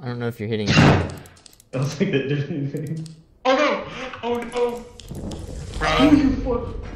I don't know if you're hitting it. I don't think that did anything. Oh no! Oh no! Oh, you fuck.